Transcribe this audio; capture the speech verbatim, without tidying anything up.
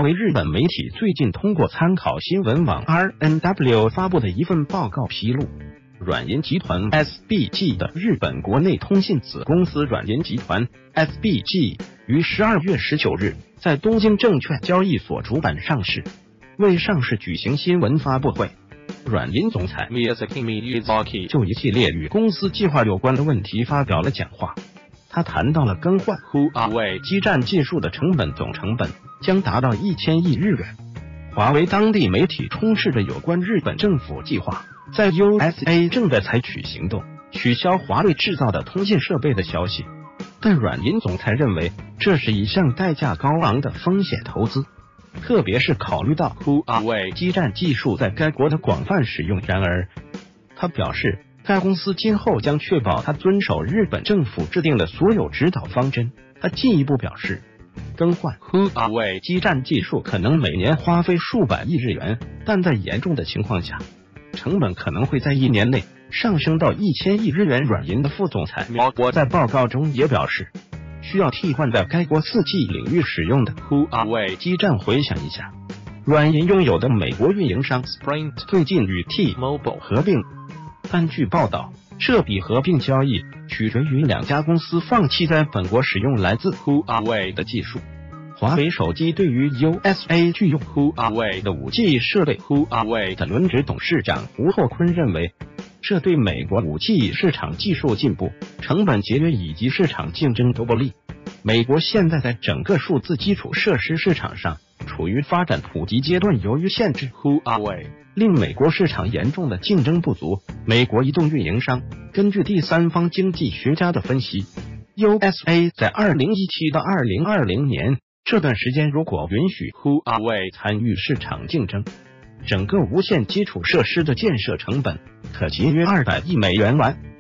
为日本媒体最近通过参考新闻网 R N W 发布的一份报告披露，软银集团 S B G 的日本国内通信子公司软银集团 S B G 于十二月十九日在东京证券交易所主板上市，为上市举行新闻发布会。软银总裁 Miyazaki 就一系列与公司计划有关的问题发表了讲话。他谈到了更换 Huawei 基站技术的成本，总成本将达到一千亿日元。华为当地媒体充斥着有关日本政府计划在 U S A 正在采取行动取消华为制造的通信设备的消息，但软银总裁认为这是一项代价高昂的风险投资，特别是考虑到 Huawei 基站技术在该国的广泛使用。然而，他表示该公司今后将确保它遵守日本政府制定的所有指导方针。他进一步表示，更换 Huawei 基站技术可能每年花费数百亿日元，但在严重的情况下，成本可能会在一年内上升到一千亿日元。软银的副总裁苗博在报告中也表示，需要替换在该国 四 G 领域使用的 Huawei 基站。回想一下，软银拥有的美国运营商 Sprint 最近与 T-Mobile 合并，但据报道，这笔合并交易取决于两家公司放弃在本国使用来自 Huawei 的技术。华为手机对于 U S A 拒用 Huawei 的 五 G 设备。Huawei 的轮值董事长吴厚坤认为，这对美国 五 G 市场技术进步、成本节约以及市场竞争都不利。美国现在在整个数字基础设施市场上处于发展普及阶段，由于限制 Huawei， 令美国市场严重的竞争不足。美国移动运营商根据第三方经济学家的分析， U S A 在二零一七到二零二零年这段时间，如果允许 Huawei 参与市场竞争，整个无线基础设施的建设成本可节约二百亿美元完。